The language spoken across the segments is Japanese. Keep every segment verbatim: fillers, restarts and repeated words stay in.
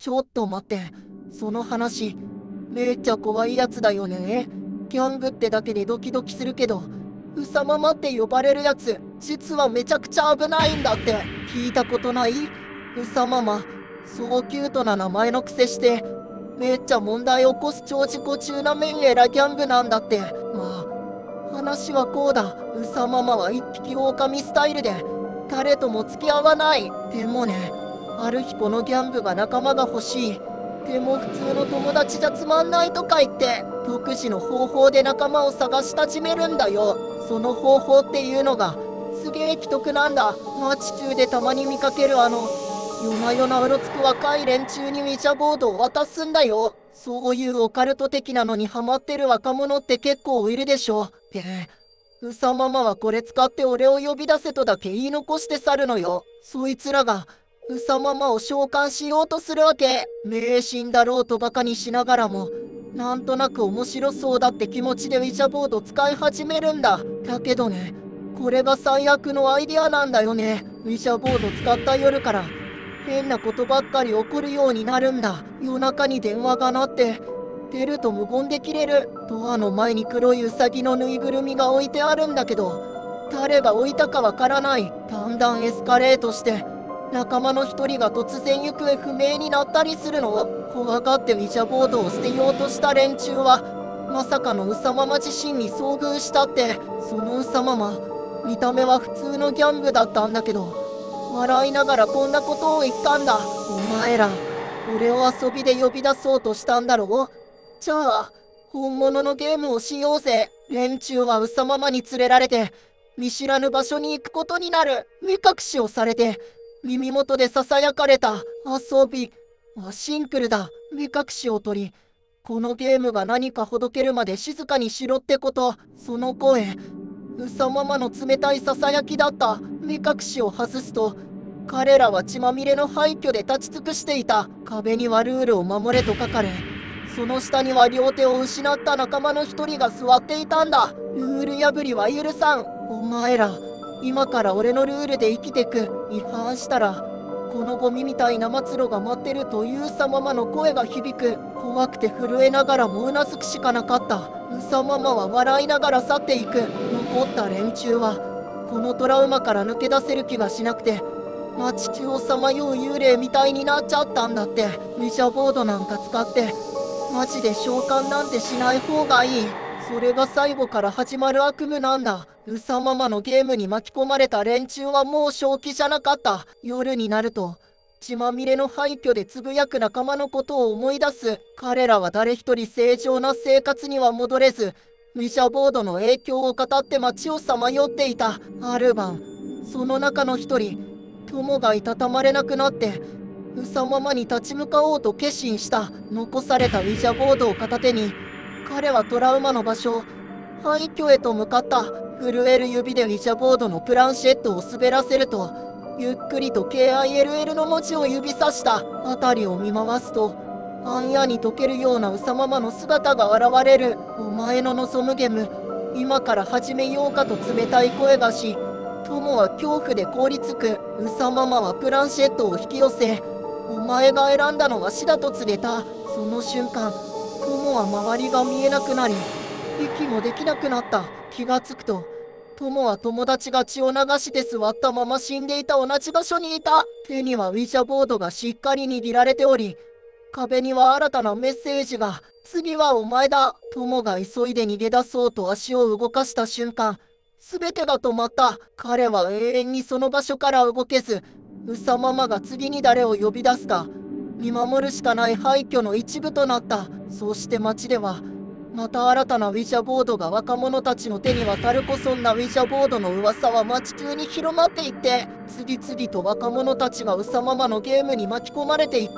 ちょっと待って、その話、めっちゃ怖いやつだよね。ギャングってだけでドキドキするけど、ウサママって呼ばれるやつ、実はめちゃくちゃ危ないんだって聞いたことない？ウサママ、そうキュートな名前のくせして、めっちゃ問題起こす超自己中なメンエラギャングなんだって。まあ、話はこうだ。ウサママは一匹狼スタイルで、誰とも付き合わない。でもね、ある日このギャングが仲間が欲しい。でも普通の友達じゃつまんないとか言って、独自の方法で仲間を探し始めるんだよ。その方法っていうのが、すげえ奇特なんだ。街中でたまに見かけるあの、夜な夜なうろつく若い連中にウィジャボードを渡すんだよ。そういうオカルト的なのにハマってる若者って結構いるでしょ。で、ウサママはこれ使って俺を呼び出せとだけ言い残して去るのよ。そいつらが、ウサママを召喚しようとするわけ。迷信だろうとバカにしながらも、なんとなく面白そうだって気持ちでウィジャボード使い始めるんだ。だけどね、これが最悪のアイディアなんだよね。ウィジャボード使った夜から、変なことばっかり起こるようになるんだ。夜中に電話が鳴って、出ると無言で切れる。ドアの前に黒いウサギのぬいぐるみが置いてあるんだけど、誰が置いたかわからない。だんだんエスカレートして、仲間の一人が突然行方不明になったりするの。怖がってウィジャボードを捨てようとした連中は、まさかのウサママ自身に遭遇したって。そのウサママ、見た目は普通のギャングだったんだけど、笑いながらこんなことを言ったんだ。お前ら、俺を遊びで呼び出そうとしたんだろう？じゃあ、本物のゲームをしようぜ。連中はウサママに連れられて、見知らぬ場所に行くことになる。目隠しをされて、耳元で囁かれた。遊び。あ、シンクルだ。目隠しを取り、このゲームが何かほどけるまで静かにしろってこと。その声、ウサママの冷たい囁きだった。目隠しを外すと、彼らは血まみれの廃墟で立ち尽くしていた。壁にはルールを守れと書かれ、その下には両手を失った仲間の一人が座っていたんだ。ルール破りは許さん。お前ら、今から俺のルールで生きてく。違反したら、このゴミみたいな末路が待ってるというさママの声が響く。怖くて震えながらもうなずくしかなかった。うさママは笑いながら去っていく。残った連中は、このトラウマから抜け出せる気がしなくて、街中をさまよう幽霊みたいになっちゃったんだって。ウィジャボードなんか使って、マジで召喚なんてしない方がいい。それが最後から始まる悪夢なんだ。うさママのゲームに巻き込まれた連中はもう正気じゃなかった。夜になると、血まみれの廃墟でつぶやく仲間のことを思い出す。彼らは誰一人正常な生活には戻れず、ウィジャボードの影響を語って街をさまよっていた。ある晩、その中の一人、友がいたたまれなくなって、うさママに立ち向かおうと決心した。残されたウィジャボードを片手に、彼はトラウマの場所、廃墟へと向かった。震える指でウィジャボードのプランシェットを滑らせると、ゆっくりと ケーアイエルエル の文字を指さした。辺りを見回すと、あんやに溶けるようなうさママの姿が現れる。お前の望むゲーム、今から始めようかと冷たい声がし、友は恐怖で凍りつく。うさママはプランシェットを引き寄せ、お前が選んだのは死だと告げた。その瞬間、友は周りが見えなくなり、息もできなくなった。気がつくと、友は友達が血を流して座ったまま死んでいた同じ場所にいた。手にはウィジャボードがしっかり握られており、壁には新たなメッセージが。次はお前だ。友が急いで逃げ出そうと足を動かした瞬間、すべてが止まった。彼は永遠にその場所から動けず、うさママが次に誰を呼び出すか、見守るしかない廃墟の一部となった。そして街では、また新たなウィジャボードが若者たちの手に渡るこそんなウィジャボードの噂は街中に広まっていって、次々と若者たちがうさママのゲームに巻き込まれていった。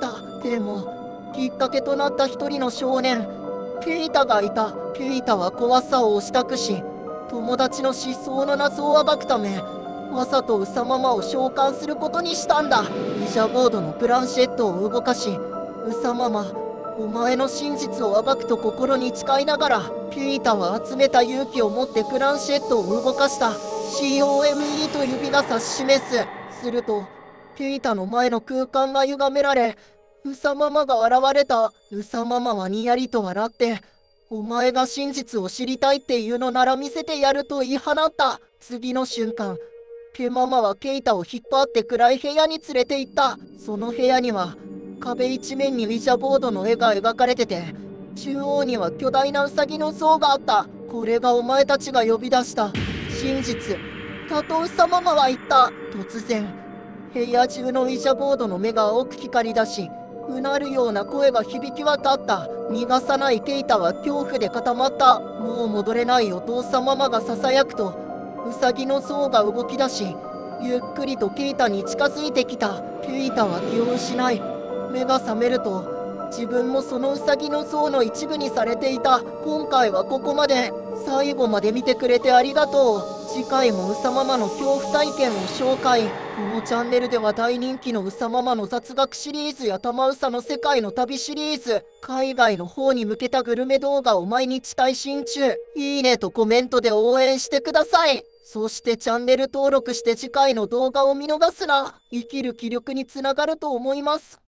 でも、きっかけとなった一人の少年、ケイタがいた。ケイタは怖さを押したくし、友達の失踪の謎を暴くため、わざとうさママを召喚することにしたんだ。ウィジャボードのプランシェットを動かし、うさママ、お前の真実を暴くと心に誓いながら、ケイタは集めた勇気を持ってプランシェットを動かした。コム と指が指し示す。すると、ケイタの前の空間が歪められ、 うさママが現れた。うさママはにやりと笑って、お前が真実を知りたいっていうのなら見せてやると言い放った。次の瞬間、ケママはケイタを引っ張って暗い部屋に連れて行った。その部屋には壁一面にウィジャボードの絵が描かれてて、中央には巨大なウサギの像があった。これがお前たちが呼び出した真実だとうさママは言った。突然部屋中のウィジャボードの目が青く光り出し、うなるような声が響き渡った。逃がさないケイタは恐怖で固まった。もう戻れないお父さんママがささやくと、ウサギの像が動き出し、ゆっくりとケイタに近づいてきた。ケイタは気を失い、目が覚めると自分もそのウサギの像の一部にされていた。今回はここまで。最後まで見てくれてありがとう。次回もうさママの恐怖体験を紹介。このチャンネルでは大人気のうさママの雑学シリーズや玉うさの世界の旅シリーズ、海外の方に向けたグルメ動画を毎日配信中。いいねとコメントで応援してください。そしてチャンネル登録して次回の動画を見逃すな。生きる気力につながると思います。